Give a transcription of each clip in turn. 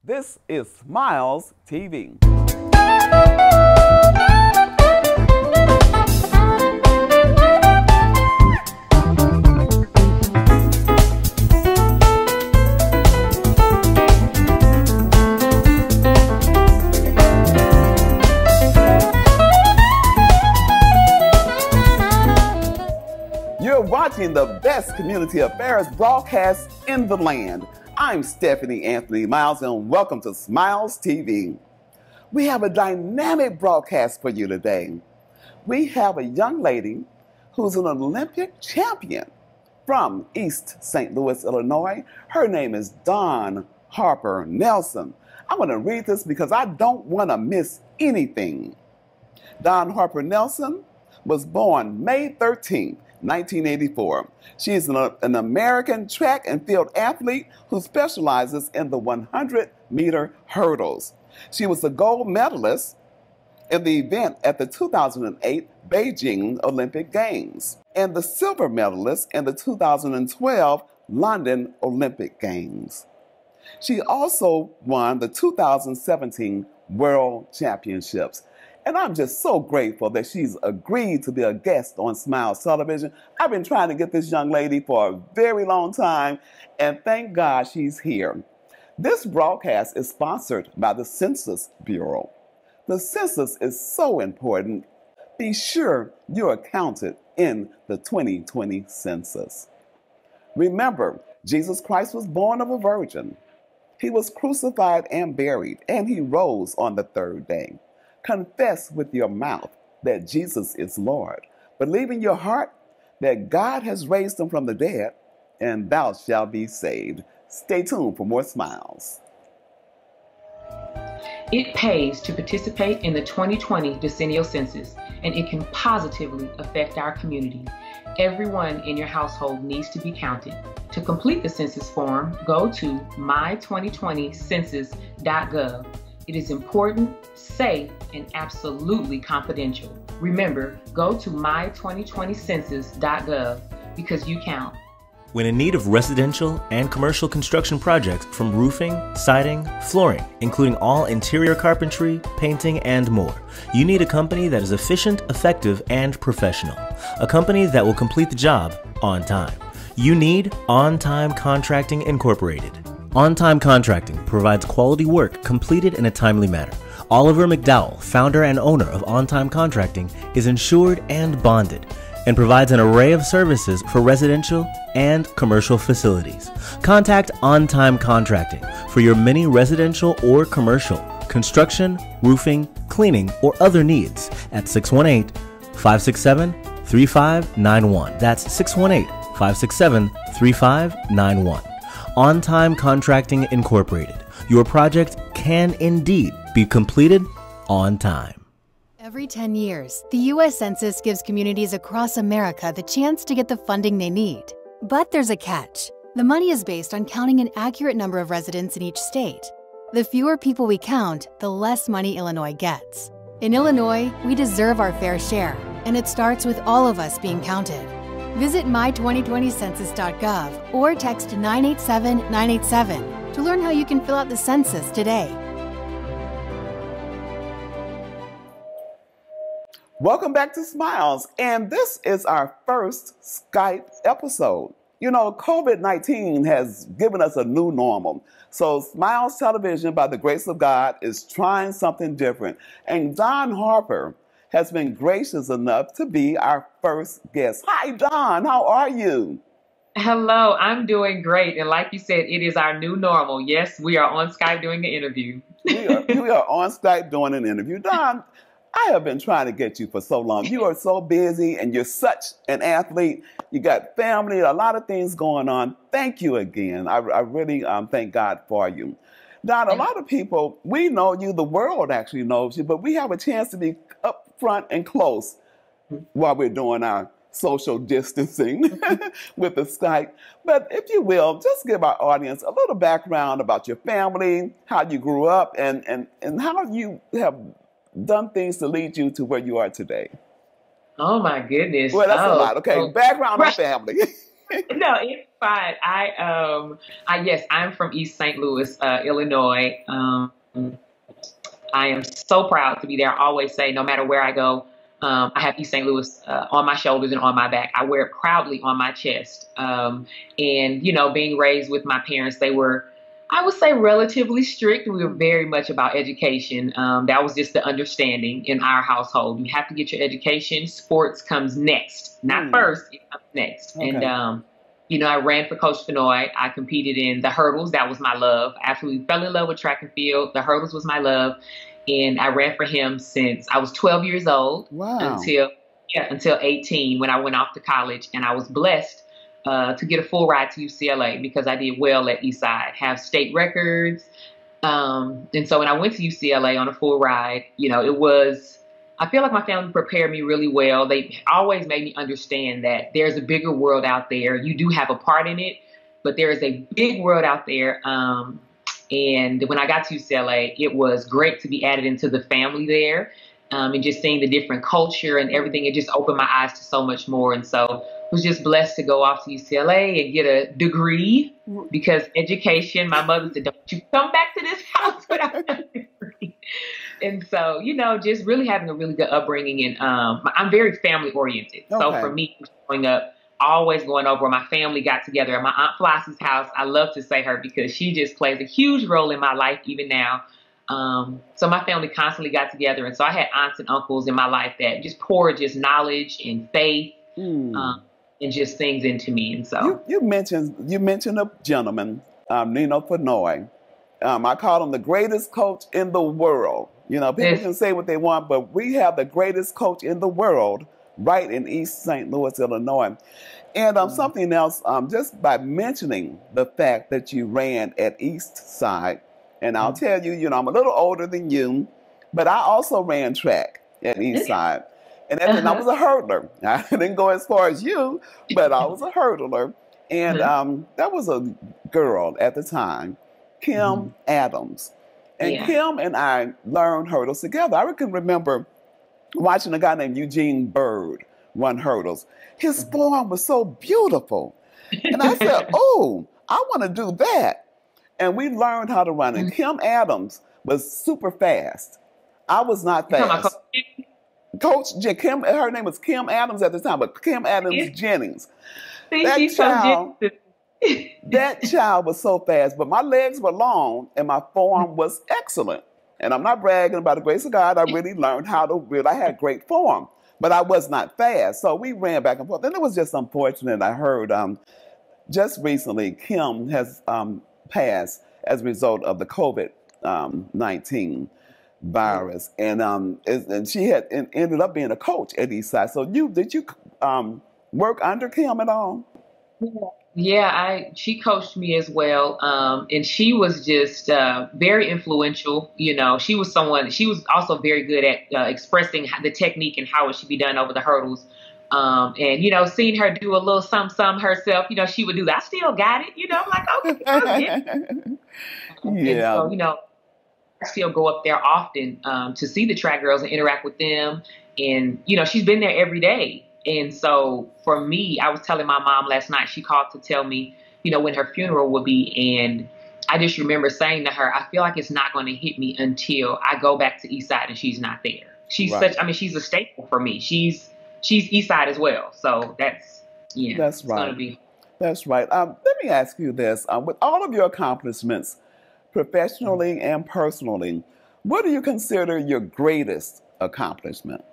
This is Smiles TV. You're watching the best community affairs broadcast in the land. I'm Stephanie Anthony Miles, and welcome to Smiles TV. We have a dynamic broadcast for you today. We have a young lady who's an Olympic champion from East St. Louis, Illinois. Her name is Dawn Harper Nelson. I'm going to read this because I don't want to miss anything. Dawn Harper Nelson was born May 13th, 1984. She is an American track and field athlete who specializes in the 100-meter hurdles. She was a gold medalist in the event at the 2008 Beijing Olympic Games and the silver medalist in the 2012 London Olympic Games. She also won the 2017 World Championships. And I'm just so grateful that she's agreed to be a guest on Smiles Television. I've been trying to get this young lady for a very long time, and thank God she's here. This broadcast is sponsored by the Census Bureau. The census is so important. Be sure you're counted in the 2020 census. Remember, Jesus Christ was born of a virgin. He was crucified and buried, and he rose on the third day. Confess with your mouth that Jesus is Lord. Believe in your heart that God has raised him from the dead, and thou shalt be saved. Stay tuned for more Smiles. It pays to participate in the 2020 decennial census, and it can positively affect our community. Everyone in your household needs to be counted. To complete the census form, go to my2020census.gov. It is important, safe, and absolutely confidential. Remember, go to my2020census.gov because you count. When in need of residential and commercial construction projects from roofing, siding, flooring, including all interior carpentry, painting, and more, you need a company that is efficient, effective, and professional. A company that will complete the job on time. You need On Time Contracting Incorporated. On Time Contracting provides quality work completed in a timely manner. Oliver McDowell, founder and owner of On Time Contracting, is insured and bonded and provides an array of services for residential and commercial facilities. Contact On Time Contracting for your many residential or commercial construction, roofing, cleaning, or other needs at 618-567-3591. That's 618-567-3591. On Time Contracting Incorporated. Your project can indeed be completed on time. Every 10 years, the U.S. Census gives communities across America the chance to get the funding they need. But there's a catch. The money is based on counting an accurate number of residents in each state. The fewer people we count, the less money Illinois gets. In Illinois, we deserve our fair share, and it starts with all of us being counted. Visit my2020census.gov or text 987-987 to learn how you can fill out the census today. Welcome back to Smiles, and this is our first Skype episode. You know, COVID-19 has given us a new normal. So Smiles Television, by the grace of God, is trying something different. And Dawn Harper has been gracious enough to be our first guest. Hi, Dawn. How are you? Hello, I'm doing great. And like you said, it is our new normal. Yes, we are on Skype doing an interview. we are on Skype doing an interview. Dawn, I have been trying to get you for so long. You are so busy and you're such an athlete. You got family, a lot of things going on. Thank you again. I really thank God for you. Dawn, a lot of people, we know you, the world actually knows you, but we have a chance to be up front and close while we're doing our social distancing with the Skype. But if you will, just give our audience a little background about your family, how you grew up, and how you have done things to lead you to where you are today. Oh my goodness. Well, that's a lot. Okay, background on family. No, fine. Yes, I'm from East St. Louis, Illinois. I am so proud to be there. I always say, no matter where I go, I have East St. Louis on my shoulders and on my back. I wear it proudly on my chest. And, being raised with my parents, they were, I would say, relatively strict. We were very much about education. That was just the understanding in our household. You have to get your education. Sports comes next, not first, it comes next. Okay. And, I ran for Coach Fenoy. I competed in the hurdles. That was my love. I absolutely fell in love with track and field. The hurdles was my love. And I ran for him since I was 12 years old. Wow. Until 18 when I went off to college. And I was blessed to get a full ride to UCLA because I did well at Eastside, have state records. And so when I went to UCLA on a full ride, I feel like my family prepared me really well. They always made me understand that there's a bigger world out there. You do have a part in it, but there is a big world out there. And when I got to UCLA, it was great to be added into the family there, and just seeing the different culture and everything. It just opened my eyes to so much more. And so I was just blessed to go off to UCLA and get a degree because education, my mother said, don't you come back to this house without a degree. And so, just really having a really good upbringing. And I'm very family oriented. Okay. So for me, growing up, always going over where my family got together at my Aunt Flossie's house. I love to say her because she just plays a huge role in my life even now. So my family constantly got together. And so I had aunts and uncles in my life that just poured just knowledge and faith and just things into me. And so you mentioned a gentleman, Nino Fenoy. I call him the greatest coach in the world. People can say what they want, but we have the greatest coach in the world right in East St. Louis, Illinois. And something else, just by mentioning the fact that you ran at East Side, and I'll tell you, I'm a little older than you, but I also ran track at East Side. And then I was a hurdler. I didn't go as far as you, but I was a hurdler. And that was a girl at the time, Kim Adams. And Kim and I learned hurdles together. I can remember watching a guy named Eugene Bird run hurdles. His form was so beautiful. And I said, oh, I want to do that. And we learned how to run. And Kim Adams was super fast. I was not fast. Coach Kim, her name was Kim Adams at the time, but Kim Adams Jennings. That child was so fast, but my legs were long and my form was excellent. And I'm not bragging about the grace of God. I really learned how to I had great form, but I was not fast. So we ran back and forth. And it was just unfortunate. I heard just recently Kim has passed as a result of the COVID-19 virus. And she had ended up being a coach at Eastside. So did you work under Kim at all? Yeah, she coached me as well. And she was just very influential. She was also very good at expressing the technique and how it should be done over the hurdles. And, seeing her do a little some herself, she would do that. I still got it, I'm like, okay, I'll get it. Yeah. And so, I still go up there often to see the track girls and interact with them. And, she's been there every day. And so for me, I was telling my mom last night, she called to tell me, when her funeral would be. And I just remember saying to her, I feel like it's not going to hit me until I go back to Eastside and she's not there. She's she's a staple for me. She's Eastside as well. So that's right. Gonna be. That's right. Let me ask you this. With all of your accomplishments, professionally and personally, what do you consider your greatest accomplishment?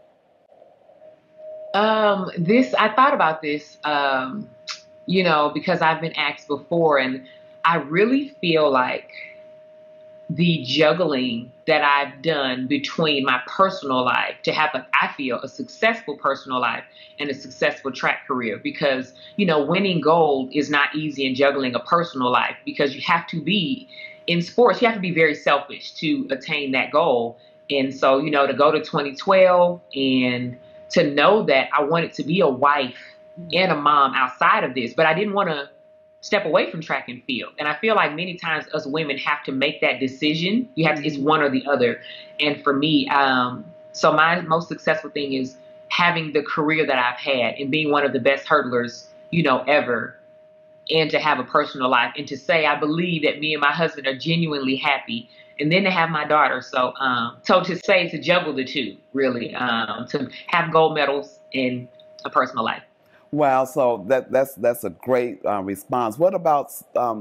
I thought about this, because I've been asked before, and I really feel like the juggling that I've done between my personal life to have, I feel, a successful personal life and a successful track career, because, winning gold is not easy in juggling a personal life, because you have to be in sports, you have to be very selfish to attain that goal. And so, to go to 2012 and to know that I wanted to be a wife and a mom outside of this, but I didn't want to step away from track and field. And I feel like many times us women have to make that decision. It's one or the other. And for me, so my most successful thing is having the career that I've had and being one of the best hurdlers, ever. and to have a personal life, and to say, I believe that me and my husband are genuinely happy, and then to have my daughter. So, so to say, to juggle the two, really, to have gold medals in a personal life. Wow. So that's a great response. What about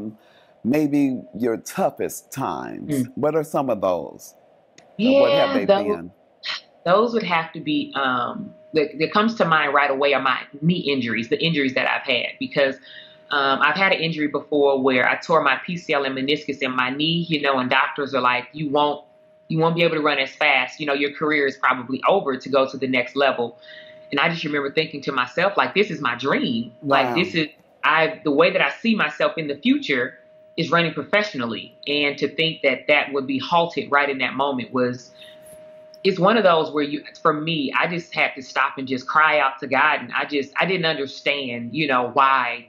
maybe your toughest times? What are some of those? What have they been? Those would have to be, that comes to mind right away are my knee injuries, the injuries that I've had, because I've had an injury before where I tore my PCL and meniscus in my knee, you know, and doctors are like, you won't be able to run as fast. You know, your career is probably over to go to the next level. And I just remember thinking to myself, like, this is my dream. Wow. Like, the way that I see myself in the future is running professionally. And to think that that would be halted right in that moment it's one of those where for me, I just had to stop and just cry out to God. And I didn't understand, you know, why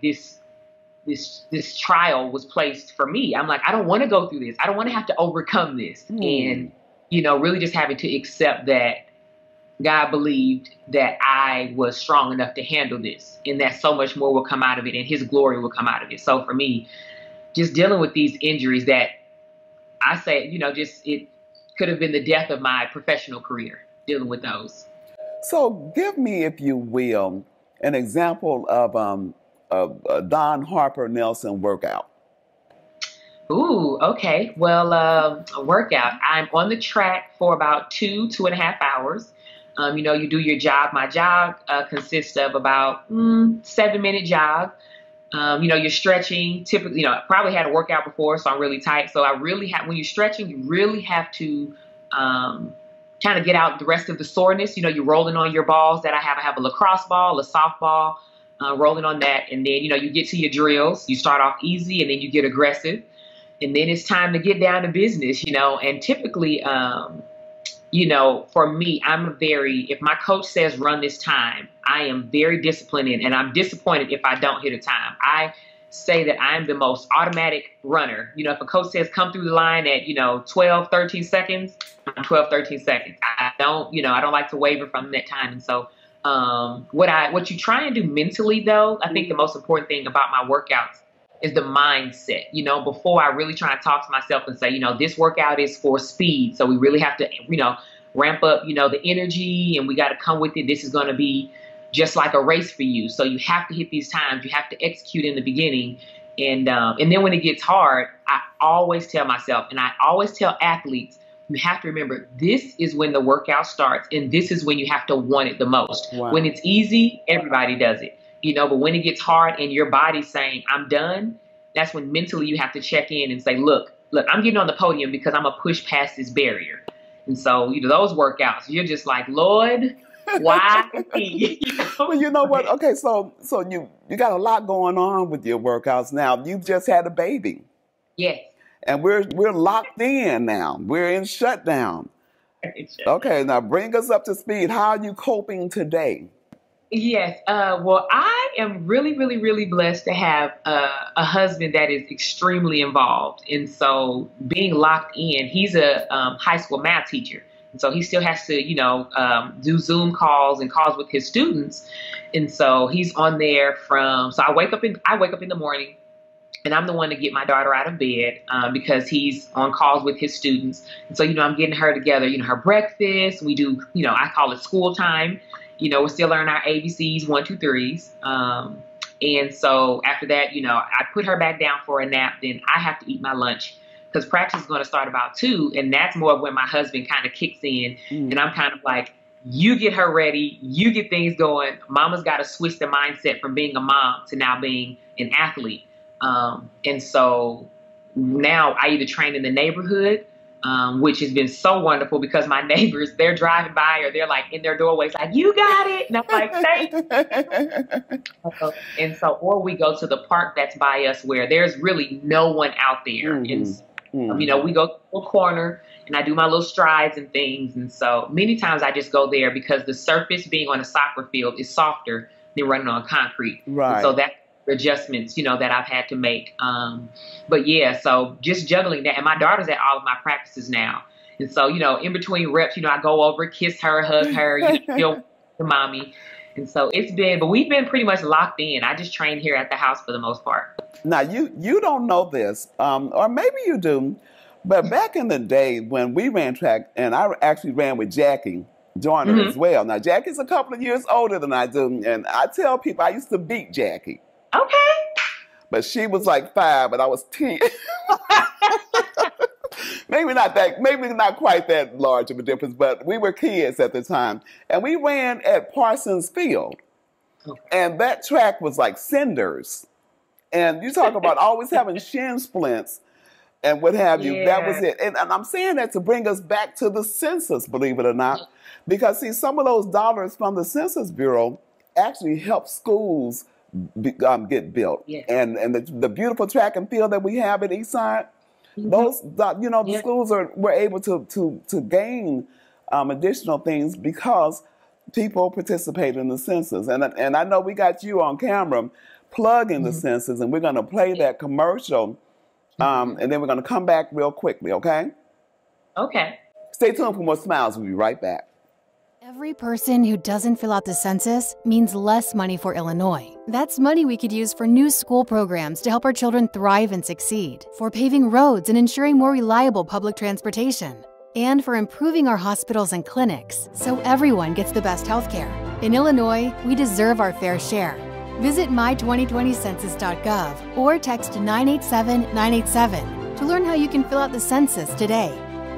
this trial was placed for me. I'm like, I don't want to go through this. I don't want to have to overcome this. And, you know, really just having to accept that God believed that I was strong enough to handle this, and that so much more will come out of it, and his glory will come out of it. So for me, just dealing with these injuries that I say, you know, just it could have been the death of my professional career, dealing with those. So give me, if you will, an example of a Dawn Harper Nelson workout. Ooh, okay. Well, a workout. I'm on the track for about 2.5 hours. You know, you do your jog. My jog consists of about 7-minute jog. You know, you're stretching. Typically, you know, I probably had a workout before, so I'm really tight. So I really have, when you're stretching, you really have to kind of get out the rest of the soreness. You know, you're rolling on your balls that I have. I have a lacrosse ball, a softball, rolling on that. And then, you know, you get to your drills. You start off easy, and then you get aggressive. And then it's time to get down to business, you know. And typically, you know, for me, if my coach says run this time, I am very disciplined in, and I'm disappointed if I don't hit a time. I say that I'm the most automatic runner. You know, if a coach says come through the line at, you know, 12, 13 seconds, I'm 12, 13 seconds. I don't like to waver from that time. And so what you try and do mentally, though, I think the most important thing about my workouts is the mindset. You know, before I really try to talk to myself and say, you know, this workout is for speed. So we really have to, you know, ramp up, you know, the energy, and we got to come with it. This is going to be just like a race for you. So you have to hit these times. You have to execute in the beginning. And then when it gets hard, I always tell myself, and I always tell athletes, you have to remember, this is when the workout starts, and this is when you have to want it the most. Wow. When it's easy, everybody does it. You know, but when it gets hard and your body's saying, I'm done, that's when mentally you have to check in and say, look, I'm getting on the podium because I'm going to push past this barrier. And so, you know, those workouts, you're just like, Lord, why me? You know? Well, you know what? Okay, so you got a lot going on with your workouts now. You've just had a baby. Yes. And we're locked in now. We're in shutdown. Okay, now bring us up to speed. How are you coping today? Yes. Well, I am really, really, really blessed to have a husband that is extremely involved. And so being locked in, he's a high school math teacher. And so he still has to, you know, do Zoom calls and calls with his students. And so he's on there so I wake up in the morning, and I'm the one to get my daughter out of bed because he's on calls with his students. And so, you know, I'm getting her together, you know, her breakfast. We do, you know, I call it school time. You know, we're still learning our ABCs, 1, 2, 3s. And so after that, you know, I put her back down for a nap. Then I have to eat my lunch because practice is going to start about 2. And that's more of when my husband kind of kicks in. And I'm kind of like, you get her ready. You get things going. Mama's got to switch the mindset from being a mom to now being an athlete. And so now I either train in the neighborhood, which has been so wonderful because my neighbors, they're driving by or they're like in their doorways like, you got it. And I'm like, thank you. And so, or we go to the park that's by us where there's really no one out there. And, you know, we go to a corner and I do my little strides and things. And so many times I just go there because the surface being on a soccer field is softer than running on concrete. Right. And so that's adjustments, you know, that I've had to make. But yeah, so just juggling that. And my daughter's at all of my practices now. And so, you know, in between reps, you know, I go over, kiss her, hug her, you know, feel the mommy. And so but we've been pretty much locked in. I just train here at the house for the most part. Now, you don't know this, or maybe you do, but back in the day when we ran track, and I actually ran with Jackie Joyner as well. Now, Jackie's a couple of years older than I do, and I tell people I used to beat Jackie. Okay. But she was like 5, and I was 10. Maybe not quite that large of a difference, but we were kids at the time. And we ran at Parsons Field. Okay. And that track was like cinders. And you talk about always having shin splints and what have you. Yeah. That was it. And I'm saying that to bring us back to the census, believe it or not. Because, see, some of those dollars from the Census Bureau actually help schools get built. Yes. And the beautiful track and field that we have at Eastside, those, the schools were able to gain additional things because people participate in the census. And I know we got you on camera plugging the census, and we're going to play that commercial, and then we're going to come back real quickly, okay? Okay. Stay tuned for more Smiles. We'll be right back. Every person who doesn't fill out the census means less money for Illinois. That's money we could use for new school programs to help our children thrive and succeed, for paving roads and ensuring more reliable public transportation, and for improving our hospitals and clinics so everyone gets the best health care. In Illinois, we deserve our fair share. Visit my2020census.gov or text 987-987 to learn how you can fill out the census today.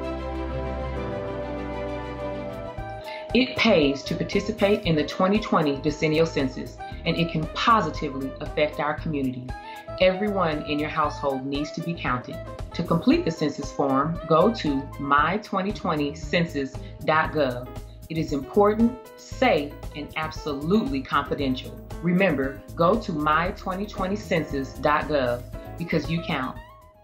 It pays to participate in the 2020 decennial census, and it can positively affect our community. Everyone in your household needs to be counted. To complete the census form, go to my2020census.gov. It is important, safe, and absolutely confidential. Remember, go to my2020census.gov because you count.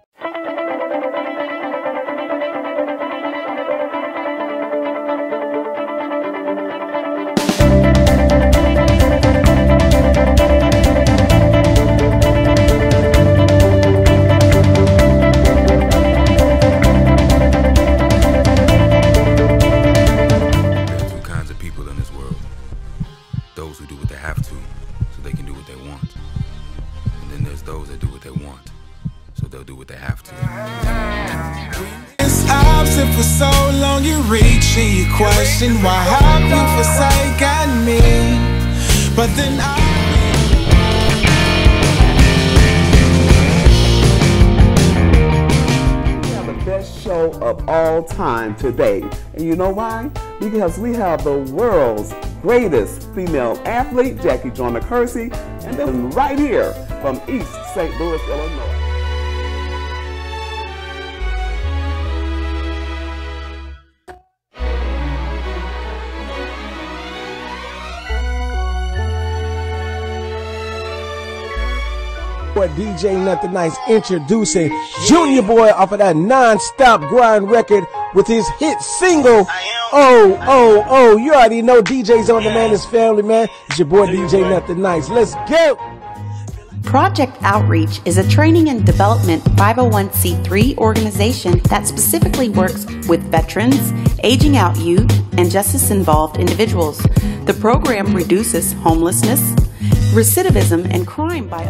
Question, why have you forsaken me? But then we have the best show of all time today. And you know why? Because we have the world's greatest female athlete, Jackie Joyner Kersee, and then right here from East St. Louis, Illinois. DJ Nothing Nice introducing Junior Boy off of that non-stop grind record with his hit single, Oh, Oh, Oh. You already know DJ's on the man, his family, man. It's your boy DJ Nothing Nice. Let's go. Project Outreach is a training and development 501c3 organization that specifically works with veterans, aging out youth, and justice-involved individuals. The program reduces homelessness, recidivism, and crime by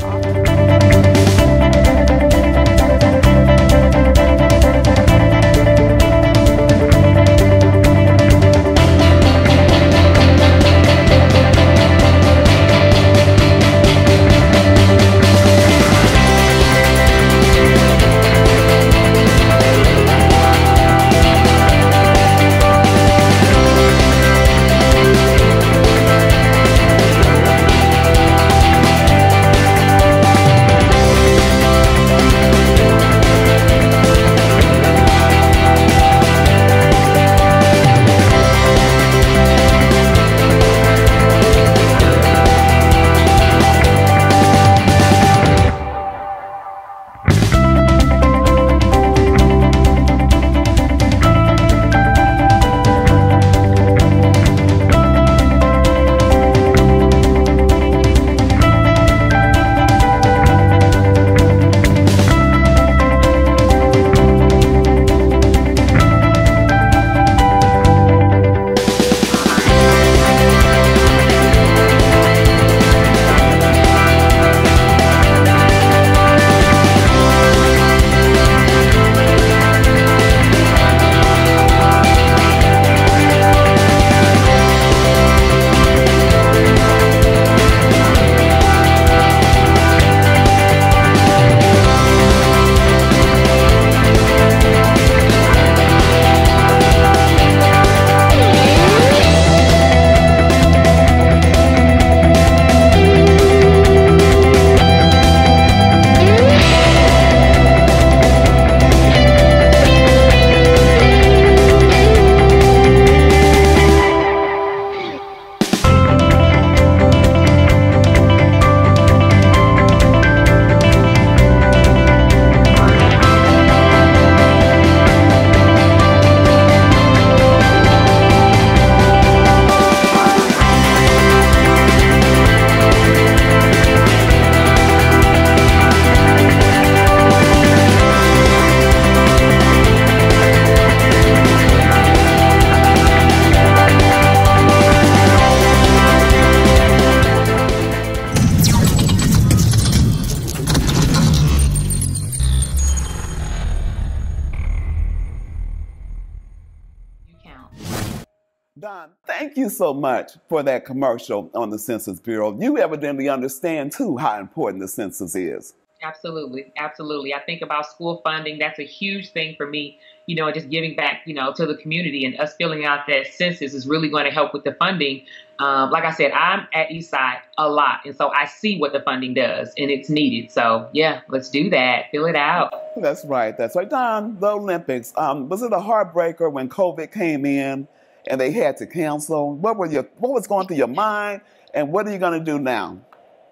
Don, thank you so much for that commercial on the Census Bureau. You evidently understand, too, how important the census is. Absolutely. Absolutely. I think about school funding. That's a huge thing for me, and just giving back, to the community, and us filling out that census is really going to help with the funding. Like I said, I'm at Eastside a lot. And so I see what the funding does and it's needed. So yeah, let's do that. Fill it out. That's right. That's right. Don, the Olympics, was it a heartbreaker when COVID came in and they had to cancel? What was going through your mind, and what are you going to do now?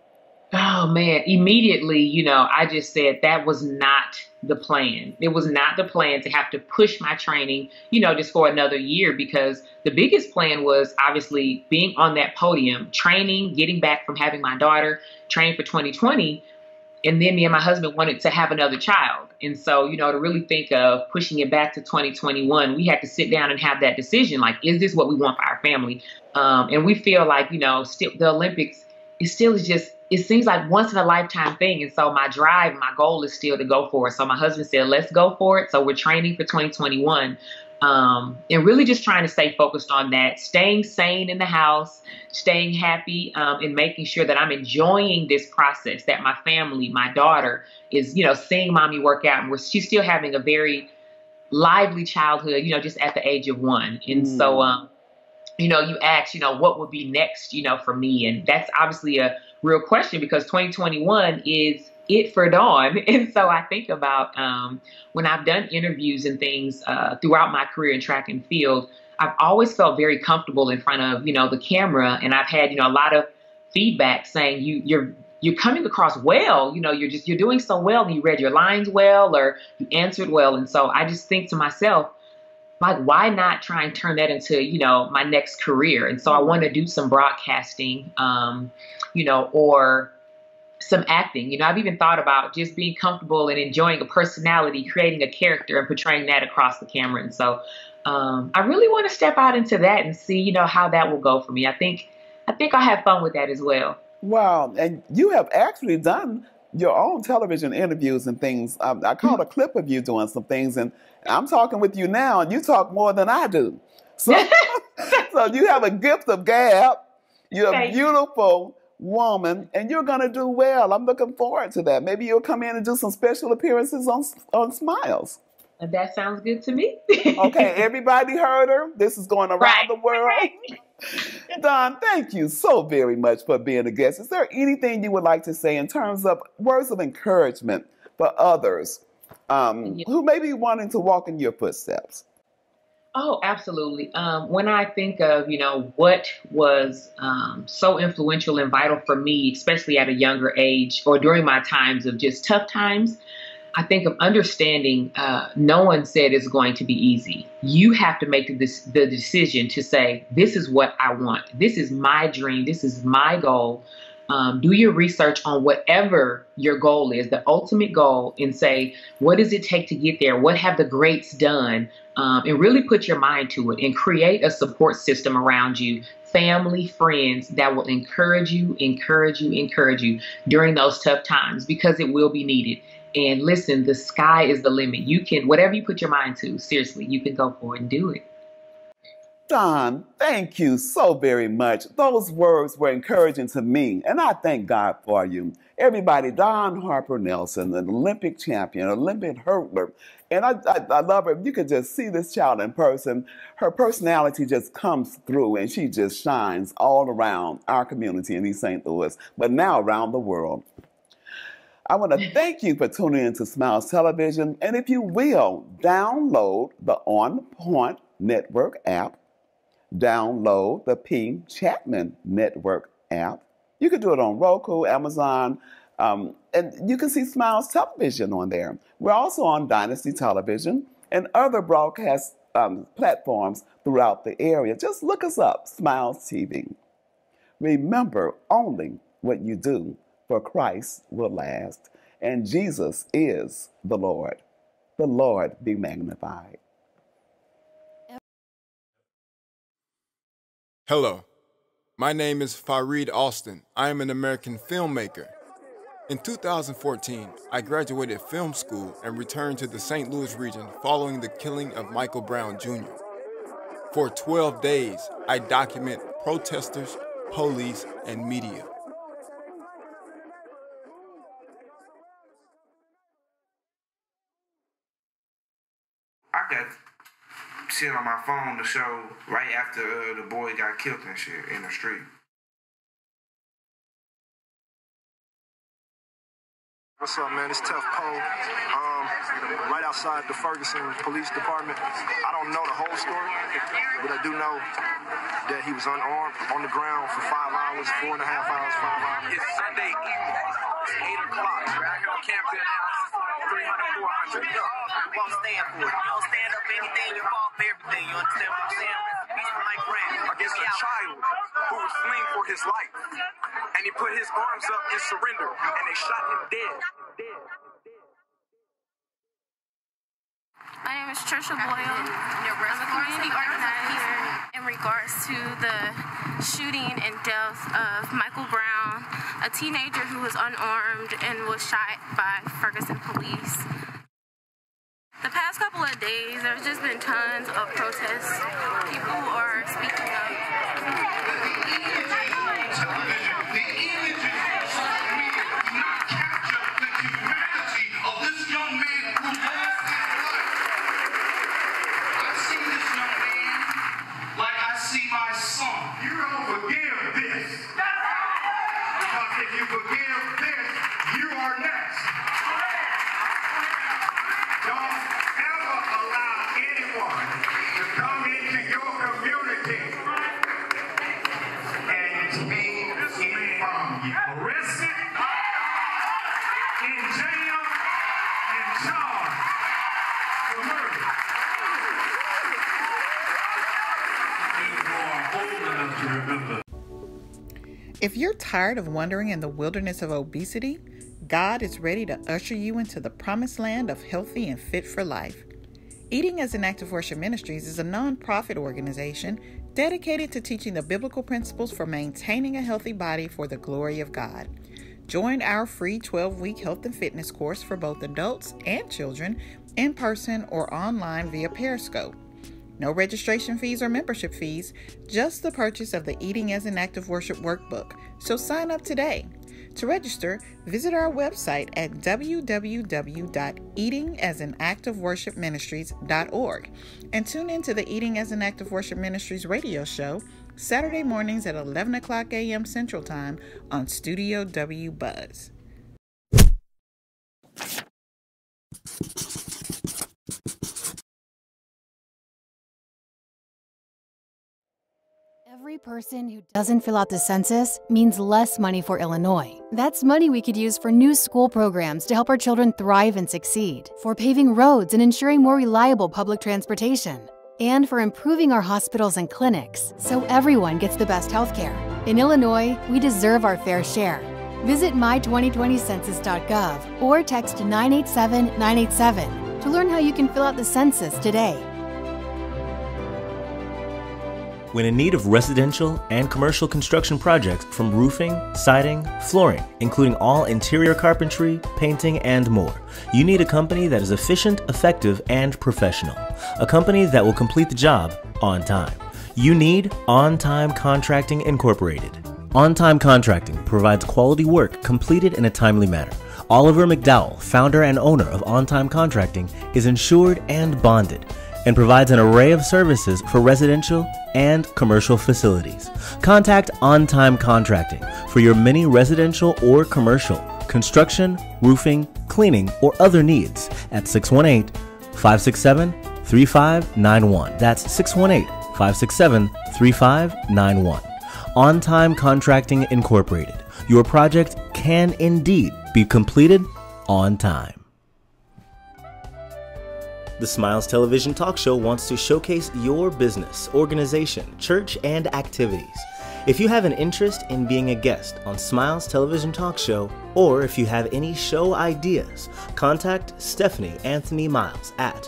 Oh man, immediately, I just said that was not the plan. It was not the plan to have to push my training, just for another year, because the biggest plan was obviously being on that podium, training, getting back from having my daughter, train for 2020. And then me and my husband wanted to have another child. And so, to really think of pushing it back to 2021, we had to sit down and have that decision. Like, is this what we want for our family? And we feel like, still, the Olympics, it seems like once in a lifetime thing. And so my drive, my goal is still to go for it. So my husband said, let's go for it. So we're training for 2021. And really just trying to stay focused on that, staying sane in the house, staying happy, and making sure that I'm enjoying this process, that my family, my daughter is, seeing mommy work out. And she's still having a very lively childhood, just at the age of 1. And so, you ask, what would be next, for me? And that's obviously a real question, because 2021 is it for Dawn. And so I think about when I've done interviews and things throughout my career in track and field, I've always felt very comfortable in front of, the camera. And I've had, a lot of feedback saying you're coming across well, you're doing so well, and you read your lines well, or you answered well. And so I just think to myself, like, why not try and turn that into, my next career? And so I want to do some broadcasting, or some acting. I've even thought about just being comfortable and enjoying a personality, creating a character and portraying that across the camera. And so I really want to step out into that and see, how that will go for me. I think I'll have fun with that as well. Wow. And you have actually done your own television interviews and things. I caught a clip of you doing some things, and I'm talking with you now, and you talk more than I do. So, so you have a gift of gab. You're a beautiful woman, and you're going to do well. I'm looking forward to that. Maybe you'll come in and do some special appearances on Smiles. That sounds good to me. Okay, everybody heard her. This is going around the world. Don, thank you so very much for being a guest. Is there anything you would like to say in terms of words of encouragement for others who may be wanting to walk in your footsteps? Oh, absolutely. When I think of, what was so influential and vital for me, especially at a younger age or during my times of just tough times, I think of understanding no one said it's going to be easy. You have to make the decision to say, this is what I want. This is my dream. This is my goal. Do your research on whatever your goal is, the ultimate goal, and say, what does it take to get there? What have the greats done? And really put your mind to it and create a support system around you, family, friends that will encourage you during those tough times, because it will be needed. And listen, the sky is the limit. You can, whatever you put your mind to, seriously, you can go for it and do it. Don, thank you so very much. Those words were encouraging to me, and I thank God for you. Everybody, Dawn Harper Nelson, an Olympic champion, Olympic hurdler. And I love her. You could just see this child in person. Her personality just comes through, and she just shines all around our community in East St. Louis, but now around the world. I want to thank you for tuning into Smiles Television. And if you will, download the On Point Network app. Download the P. Chapman Network app. You can do it on Roku, Amazon, and you can see Smiles Television on there. We're also on Dynasty Television and other broadcast platforms throughout the area. Just look us up, Smiles TV. Remember, only what you do for Christ will last, and Jesus is the Lord. The Lord be magnified. Hello, my name is Farid Alston. I am an American filmmaker. In 2014, I graduated film school and returned to the St. Louis region following the killing of Michael Brown Jr. For 12 days, I document protesters, police, and media. I got shit on my phone to show right after the boy got killed and shit in the street. What's up, man? It's Tough Cole. Right outside the Ferguson Police Department. I don't know the whole story, but I do know that he was unarmed on the ground for 5 hours, 4.5 hours, 5 hours. It's Sunday evening, 8 o'clock. We're out here on campus now. 300, 400. You won't stand for it. You don't stand up for anything, you fall for everything. You understand what I'm saying? Peace for my friend. Against a child who was fleeing for his life. And he put his arms up in surrender, and they shot him dead. My name is Trisha Boyle. I'm a community organizer in regards to the shooting and death of Michael Brown, a teenager who was unarmed and was shot by Ferguson police. The past couple of days, there's just been tons of protests. People are speaking up. If you're tired of wandering in the wilderness of obesity, God is ready to usher you into the promised land of healthy and fit for life. Eating as an Act of Worship Ministries is a nonprofit organization dedicated to teaching the biblical principles for maintaining a healthy body for the glory of God. Join our free 12-week health and fitness course for both adults and children in person or online via Periscope. No registration fees or membership fees, just the purchase of the Eating as an Act of Worship workbook. So sign up today. To register, visit our website at www.eatingasanactofworshipministries.org and tune into the Eating as an Act of Worship Ministries radio show Saturday mornings at 11 o'clock a.m. Central Time on Studio W Buzz. Every person who doesn't fill out the census means less money for Illinois. That's money we could use for new school programs to help our children thrive and succeed, for paving roads and ensuring more reliable public transportation, and for improving our hospitals and clinics so everyone gets the best health care. In Illinois, we deserve our fair share. Visit my2020census.gov or text 987-987 to learn how you can fill out the census today. When in need of residential and commercial construction projects from roofing, siding, flooring, including all interior carpentry, painting, and more, you need a company that is efficient, effective, and professional. A company that will complete the job on time. You need On Time Contracting Incorporated. On Time Contracting provides quality work completed in a timely manner. Oliver McDowell, founder and owner of On Time Contracting, is insured and bonded, and provides an array of services for residential and commercial facilities. Contact On Time Contracting for your many residential or commercial construction, roofing, cleaning, or other needs at 618-567-3591. That's 618-567-3591. On Time Contracting Incorporated. Your project can indeed be completed on time. The Smiles Television Talk Show wants to showcase your business, organization, church, and activities. If you have an interest in being a guest on Smiles Television Talk Show, or if you have any show ideas, contact Stephanie Anthony Miles at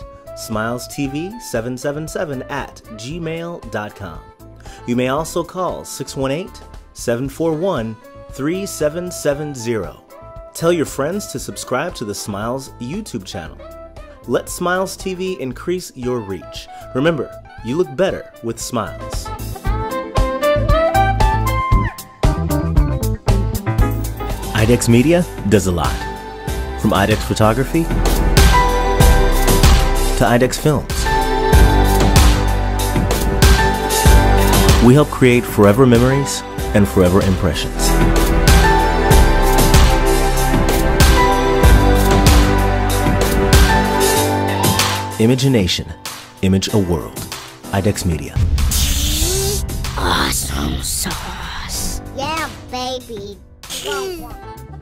smilestv777@gmail.com. You may also call 618-741-3770. Tell your friends to subscribe to the Smiles YouTube channel. Let Smiles TV increase your reach. Remember, you look better with smiles. IDEX Media does a lot. From IDEX Photography to IDEX Films. We help create forever memories and forever impressions. Image a nation, image a world. IDEX Media. Awesome sauce. Yeah, baby.